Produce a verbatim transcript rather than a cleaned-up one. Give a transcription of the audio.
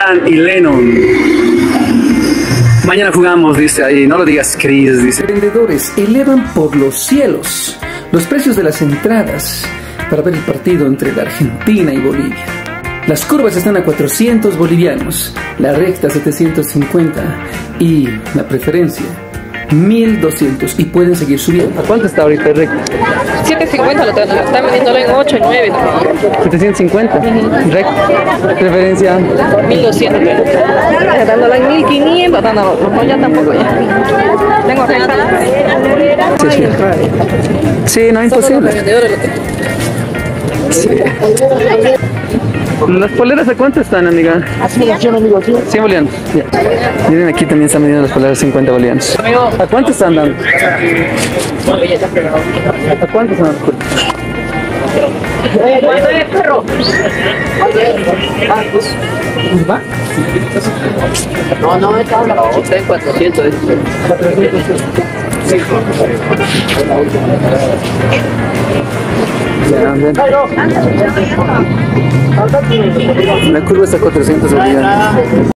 Y Lennon. Mañana jugamos, dice ahí, no lo digas Chris, dice. Vendedores elevan por los cielos los precios de las entradas para ver el partido entre la Argentina y Bolivia. Las curvas están a cuatrocientos bolivianos, la recta setecientos cincuenta y la preferencia mil doscientos, y pueden seguir subiendo. ¿A cuánto está ahorita el recta? setecientos cincuenta lo están, están vendiéndolo en ocho y nueve. setecientos cincuenta. Uh-huh. Recta. Preferencia mil doscientos. Dándolo en mil quinientos, dándolo. No, ya tampoco ya. Tengo recta. Sí, sí. Sí, no es imposible. Sí. ¿Las poleras a cuánto están, amiga? cien bolivianos. Ya. Miren, aquí también están vendiendo las poleras cincuenta bolivianos. ¿A cuánto están dando? ¿A cuánto están dando? No, no, está en cuatrocientos. La curva está a cuatrocientos bolivianos.